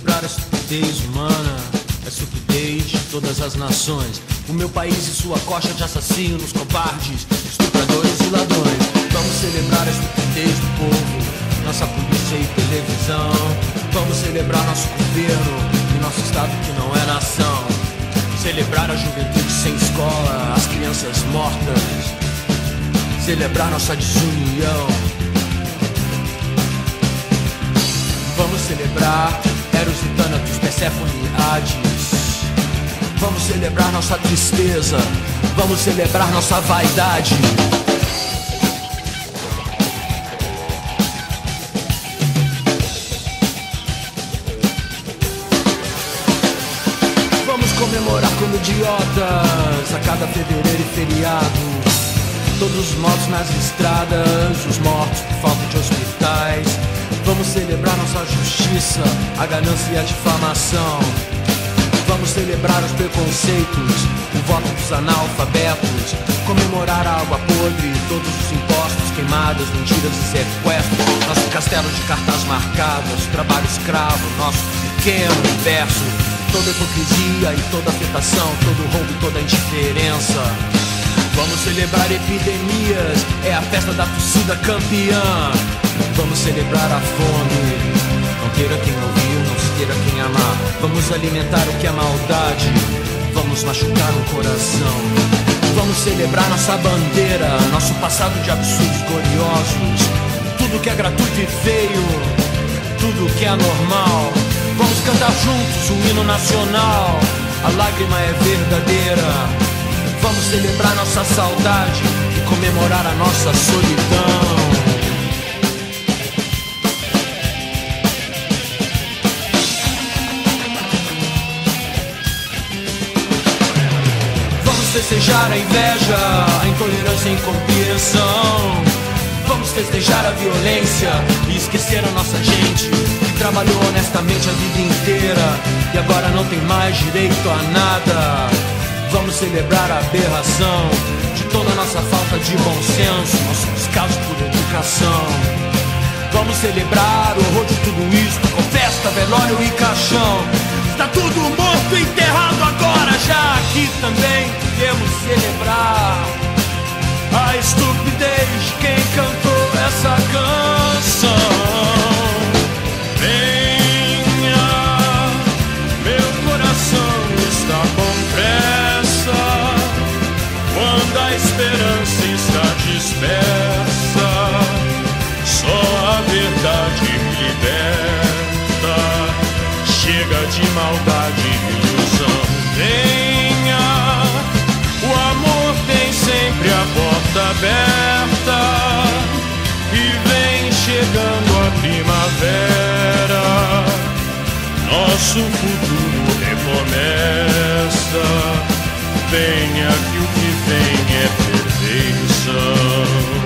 celebrar a estupidez humana, a estupidez de todas as nações. O meu país e sua costa de assassinos, covardes, estupradores e ladrões. Vamos celebrar a estupidez do povo, nossa polícia e televisão. Vamos celebrar nosso governo e nosso estado que não é nação. Celebrar a juventude sem escola, as crianças mortas. Celebrar nossa desunião. Vamos celebrar Eros e Thanatos, Perséfone e Hades. Vamos celebrar nossa tristeza. Vamos celebrar nossa vaidade. Vamos comemorar como idiotas a cada fevereiro e feriado. Todos os mortos nas estradas, os mortos por falta de hospitais. Vamos celebrar nossa justiça, a ganância e a difamação. Vamos celebrar os preconceitos, o voto dos analfabetos. Comemorar a água podre, todos os impostos, queimadas, mentiras e sequestros. Nosso castelo de cartaz marcadas, trabalho escravo, nosso pequeno universo. Toda hipocrisia e toda afetação, todo roubo e toda indiferença. Vamos celebrar epidemias, é a festa da torcida campeã. Vamos celebrar a fome, não queira quem ouvir, não se queira quem amar. Vamos alimentar o que é maldade, vamos machucar o coração. Vamos celebrar nossa bandeira, nosso passado de absurdos gloriosos. Tudo que é gratuito e feio, tudo que é anormal. Vamos cantar juntos o hino nacional, a lágrima é verdadeira. Vamos celebrar nossa saudade e comemorar a nossa solidão. Vamos festejar a inveja, a intolerância e a incompreensão. Vamos festejar a violência e esquecer a nossa gente que trabalhou honestamente a vida inteira e agora não tem mais direito a nada. Vamos celebrar a aberração de toda a nossa falta de bom senso, nosso descaso por educação. Vamos celebrar o horror de tudo isso, com festa, velório e caixão. Está tudo morto e enterrado agora, já aqui também podemos celebrar a estupidez de quem cantou essa canção. Venha, meu coração está com pressa, quando a esperança está dispersa, só a verdade me liberta. Chega de maldade e ilusão. Venha, o amor tem sempre a porta aberta e vem chegando a primavera. Nosso futuro recomeça. Venha que o que vem é perfeição.